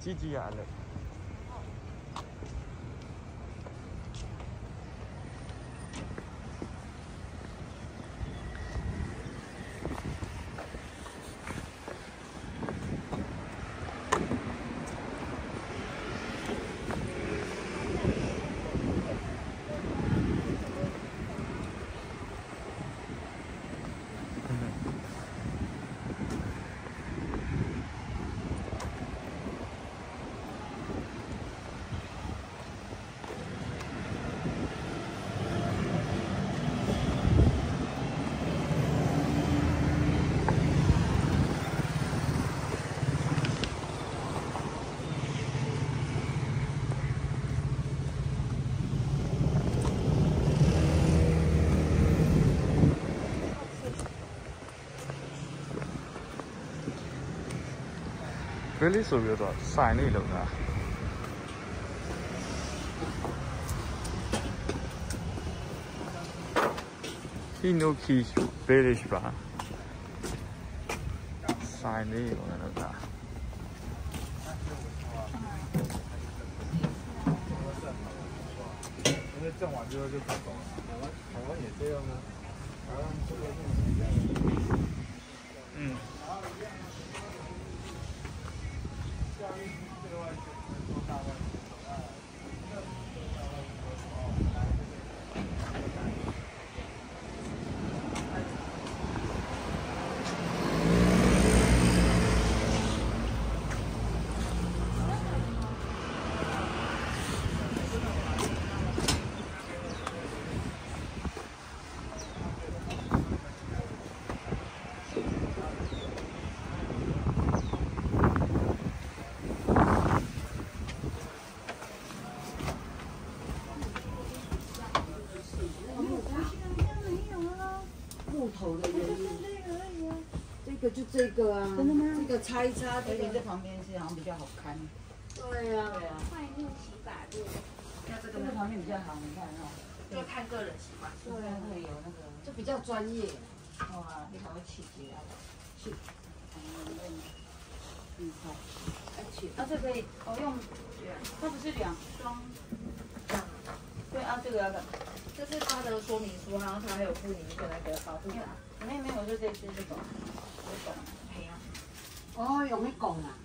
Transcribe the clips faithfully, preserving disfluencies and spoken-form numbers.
ကြည့်ကြရလဲVillage ဆိုပြီးတော့ဆိုင်လေးလုံတာ Hinoki Village ပါဆိုင်လေးလုံတာလုံတာ因为挣完之后就跑走了，台湾台湾也这样啊，台湾这个是一样的，嗯。 就这个啊， 真的吗？ 这个擦一擦，这个在旁边是好像比较好看。 对呀、啊， 对啊。 快路洗百路， 那这个在旁边比较好，你看哦。 就看个人习惯。 对啊，会有那个，就比较专业。哇，你还会起节啊？去。嗯，好。而且，啊，这可以，哦，用两，它不是两双。对啊，这个要干嘛？ 这是它的说明书，然后它还有附你一个那个保护伞。 没有没有，就这只这种。哦，用迄讲啊。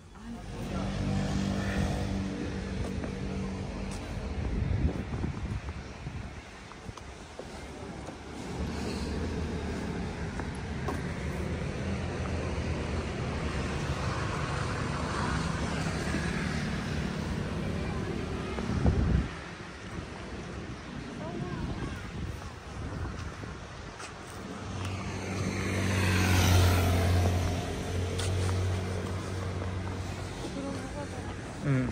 嗯，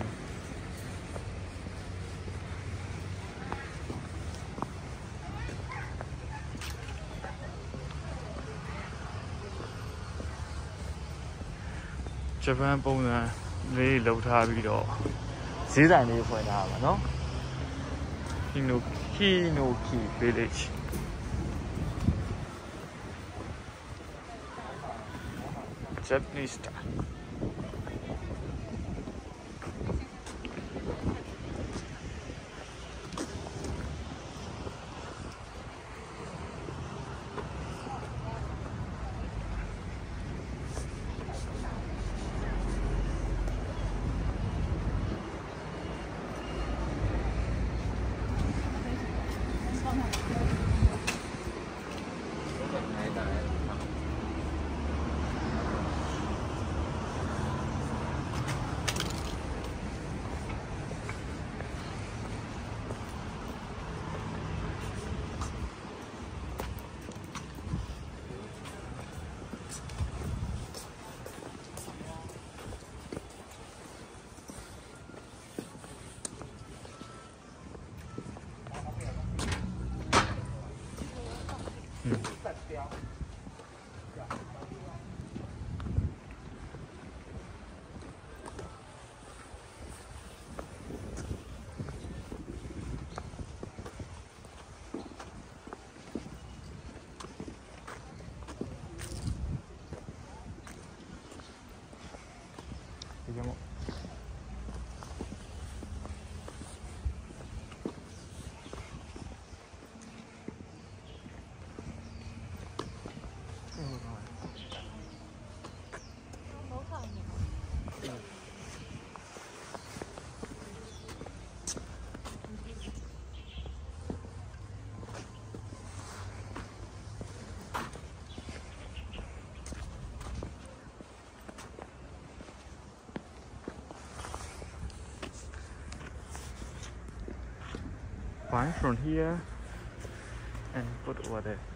ဂျပန်ပုံစံလေးလှုပ်ထားပြီးတော့ဈေးဆိုင်လေးဖွင့်ထားပါနော် Hinoki Hinoki Village Japanese style Bind from here and put over there.